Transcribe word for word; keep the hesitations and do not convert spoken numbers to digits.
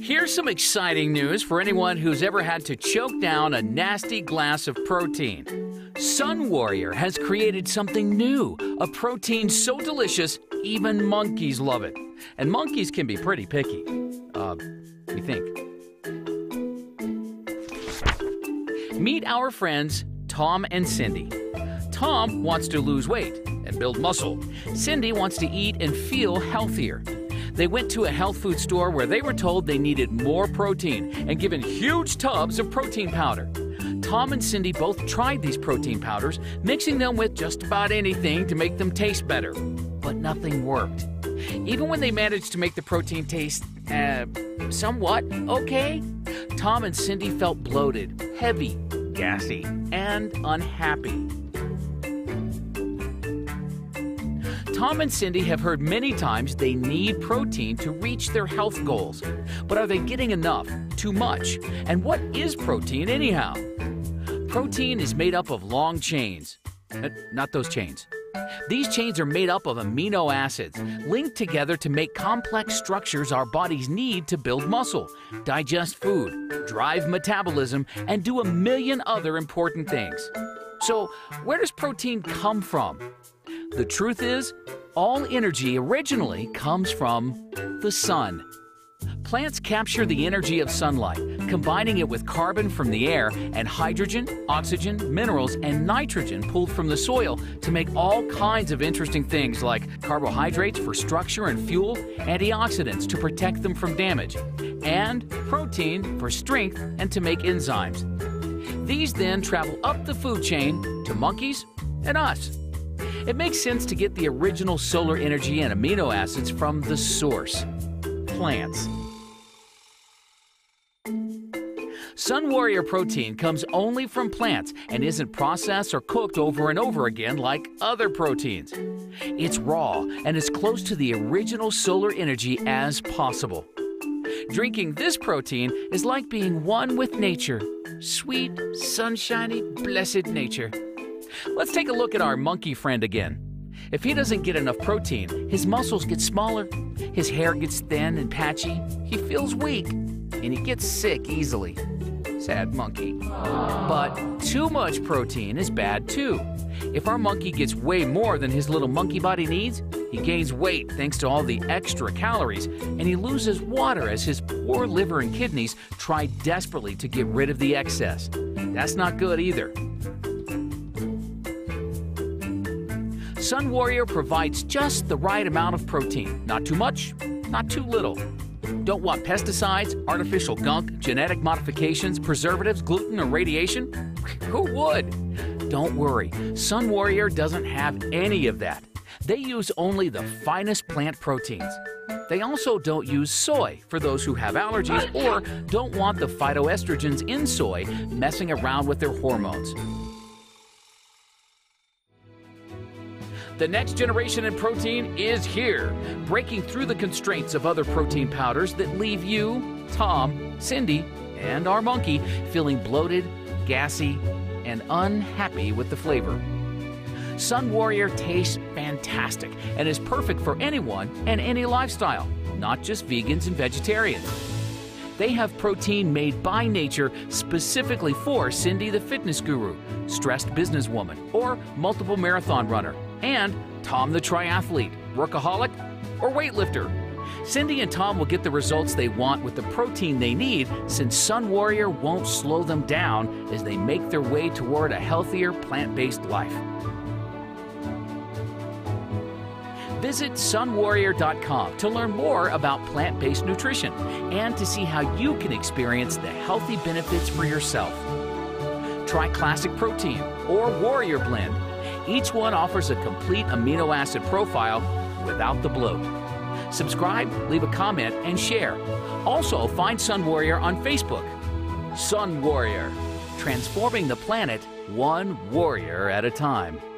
Here's some exciting news for anyone who's ever had to choke down a nasty glass of protein. Sunwarrior has created something new, a protein so delicious even monkeys love it. And monkeys can be pretty picky. Uh, we think. Meet our friends Tom and Cindy. Tom wants to lose weight and build muscle. Cindy wants to eat and feel healthier. They went to a health food store where they were told they needed more protein and given huge tubs of protein powder. Tom and Cindy both tried these protein powders, mixing them with just about anything to make them taste better. But nothing worked. Even when they managed to make the protein taste, uh, somewhat okay, Tom and Cindy felt bloated, heavy, gassy, and unhappy. Tom and Cindy have heard many times they need protein to reach their health goals. But are they getting enough? Too much? And what is protein anyhow? Protein is made up of long chains. Uh, not those chains. These chains are made up of amino acids, linked together to make complex structures our bodies need to build muscle, digest food, drive metabolism, and do a million other important things. So, where does protein come from? The truth is, all energy originally comes from the sun. Plants capture the energy of sunlight, combining it with carbon from the air and hydrogen, oxygen, minerals, and nitrogen pulled from the soil to make all kinds of interesting things like carbohydrates for structure and fuel, antioxidants to protect them from damage, and protein for strength and to make enzymes. These then travel up the food chain to monkeys and us. It makes sense to get the original solar energy and amino acids from the source, plants. Sunwarrior protein comes only from plants and isn't processed or cooked over and over again like other proteins. It's raw and as close to the original solar energy as possible. Drinking this protein is like being one with nature. Sweet, sunshiny, blessed nature. Let's take a look at our monkey friend again. If he doesn't get enough protein, his muscles get smaller, his hair gets thin and patchy, he feels weak, and he gets sick easily. Sad monkey. But too much protein is bad too. If our monkey gets way more than his little monkey body needs, he gains weight thanks to all the extra calories, and he loses water as his poor liver and kidneys try desperately to get rid of the excess. That's not good either. Sunwarrior provides just the right amount of protein. Not too much, not too little. Don't want pesticides, artificial gunk, genetic modifications, preservatives, gluten, or radiation? Who would? Don't worry, Sunwarrior doesn't have any of that. They use only the finest plant proteins. They also don't use soy for those who have allergies or don't want the phytoestrogens in soy messing around with their hormones. The next generation in protein is here, breaking through the constraints of other protein powders that leave you, Tom, Cindy, and our monkey feeling bloated, gassy, and unhappy with the flavor. Sunwarrior tastes fantastic and is perfect for anyone and any lifestyle, not just vegans and vegetarians. They have protein made by nature specifically for Cindy the fitness guru, stressed businesswoman, or multiple marathon runner, and Tom the triathlete, workaholic, or weightlifter. Cindy and Tom will get the results they want with the protein they need, since Sunwarrior won't slow them down as they make their way toward a healthier plant-based life. Visit sunwarrior dot com to learn more about plant-based nutrition and to see how you can experience the healthy benefits for yourself. Try Classic Protein or Warrior Blend. Each one offers a complete amino acid profile without the bloat. Subscribe, leave a comment, and share. Also, find Sunwarrior on Facebook. Sunwarrior, transforming the planet one warrior at a time.